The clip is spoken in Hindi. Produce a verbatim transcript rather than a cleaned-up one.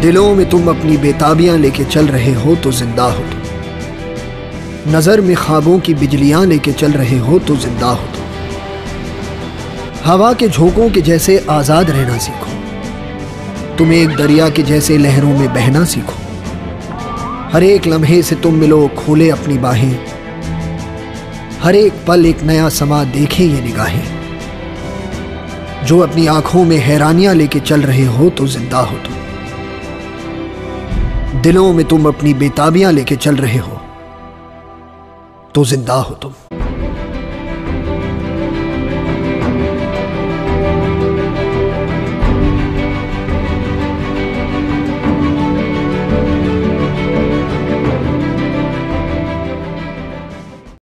दिलों में तुम अपनी बेताबियां लेके चल रहे हो तो जिंदा हो तुम। नजर में ख्वाबों की बिजलियां लेके चल रहे हो तो जिंदा हो तुम। हवा के झोंकों के जैसे आजाद रहना सीखो। तुम एक दरिया के जैसे लहरों में बहना सीखो। हर एक लम्हे से तुम मिलो खोले अपनी बाहें। हर एक पल एक नया समा देखे ये निगाहें। जो अपनी आंखों में हैरानियां लेके चल रहे हो तो जिंदा हो तुम। दिलों में तुम अपनी बेताबियां लेके चल रहे हो तो जिंदा हो तुम।